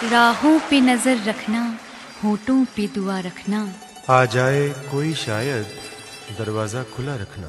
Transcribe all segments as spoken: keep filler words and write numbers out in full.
राहों पे नजर रखना, होठों पे दुआ रखना। आ जाए कोई शायद, दरवाजा खुला रखना।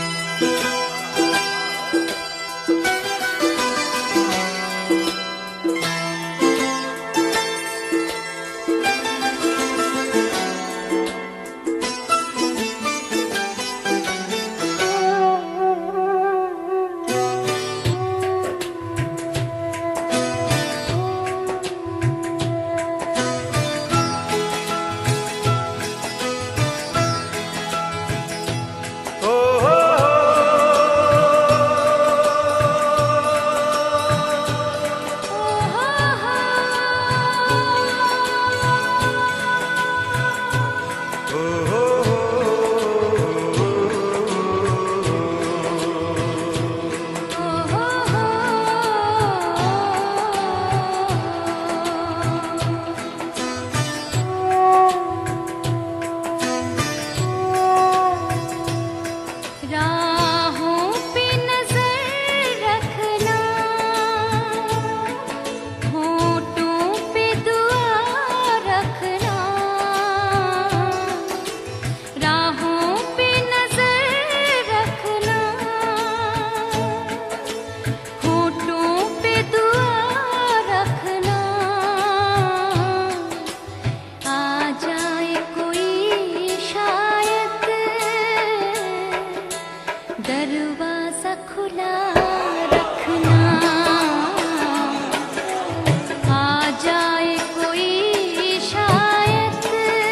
दरवाजा खुला रखना, आ जाए कोई शायद,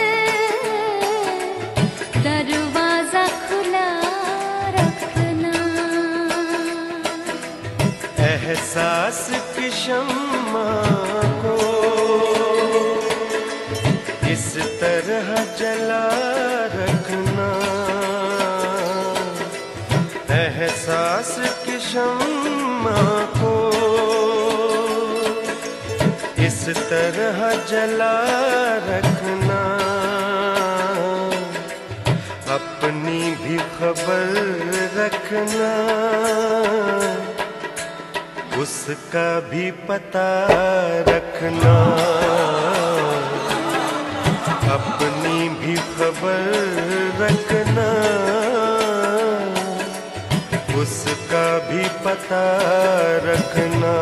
दरवाजा खुला रखना। एहसास की शम्मा को इस तरह जला रखना, एहसास की शम्मा को इस तरह जला रखना। अपनी भी खबर रखना, उसका भी पता रखना। अपनी भी खबर रखना, उसका भी पता रखना।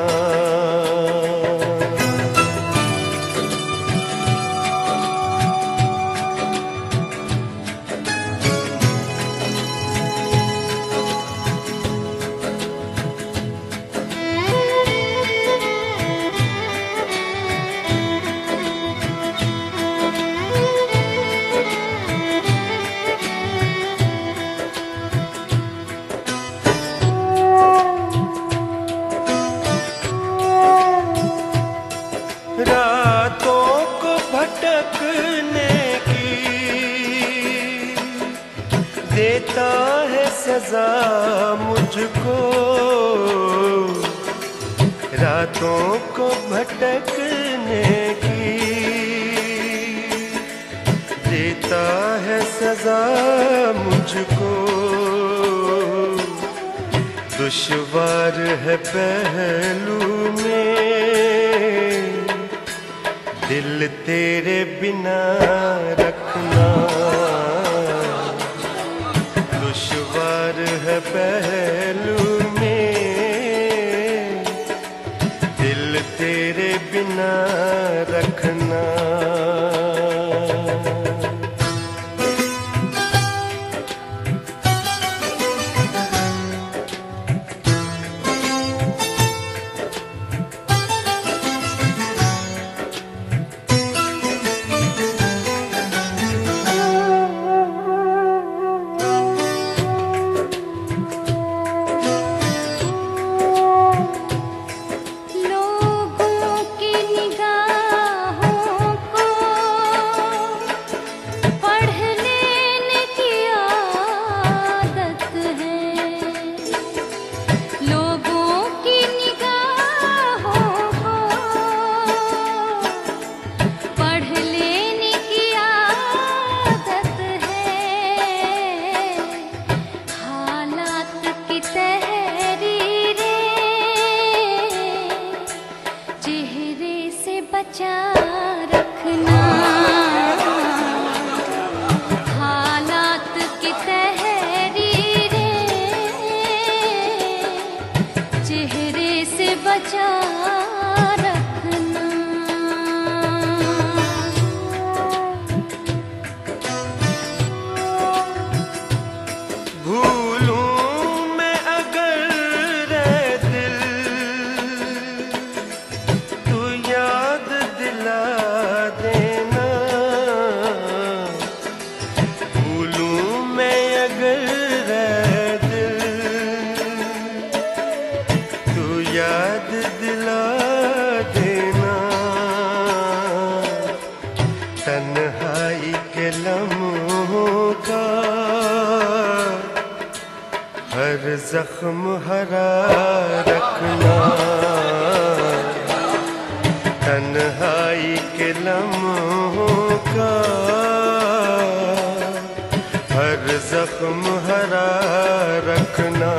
रातों को भटकने की देता है सजा मुझको, रातों को भटकने की देता है सजा मुझको। दुश्वार है पहलू में दिल तेरे बिना रखना, दुश्वार है पहलू में दिल तेरे बिना रखना। लोगों की निगाहों को बचा रखना। हालात की तहरीरें चेहरे से बचा याद दिला देना। तन्हाई के लम्हों का हर जख्म हरा रखना। तन्हाई के लम्हों का हर जख्म हरा रखना।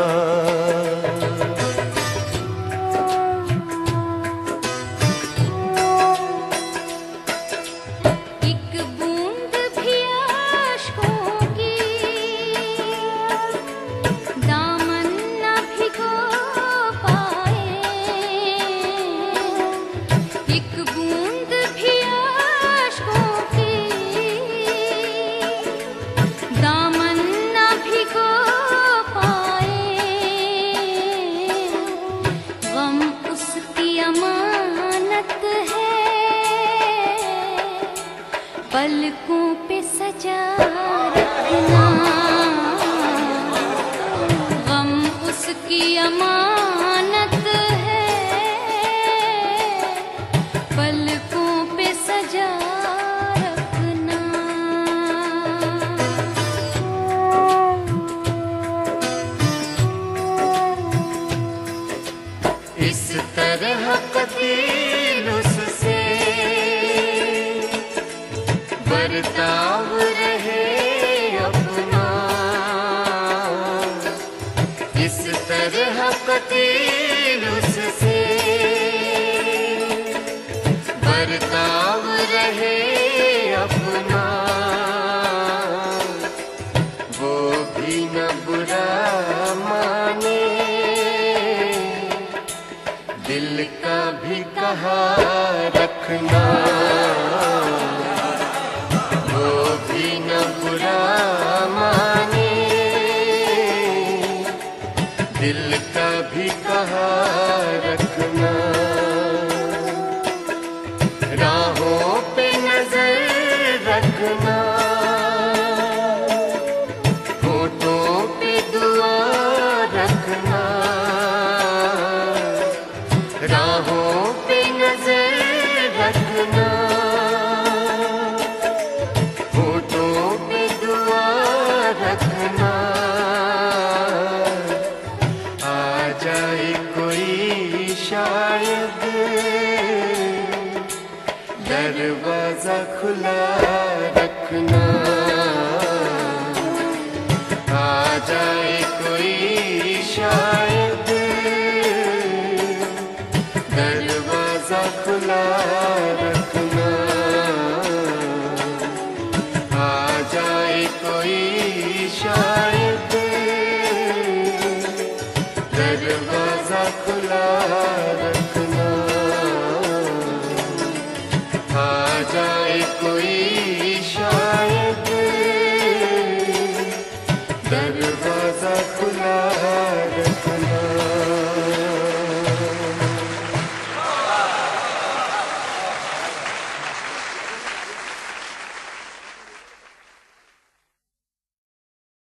पलकों पे सजा रखना। गम उसकी अमानत है, पलकों पे सजा रखना। इस तरह कतील उससे बर्ताव रहे अपना। इस तरह कतील उससे बर्ताव रहे अपना। वो भी न बुरा माने, दिल का भी कहा रखना। दिल का भी कहा रखना। राहों पे नजर रखना, होठों पे दुआ रखना। राहों पे नजर रखना, होठों पे दुआ रखना। जाए कोई शायद दरवाजा खुला रखना। आ जाए कोई शायद दरवाजा खुला रखना। आ जाए कोई शायद दरवाजा खुला रखना। आ जाए कोई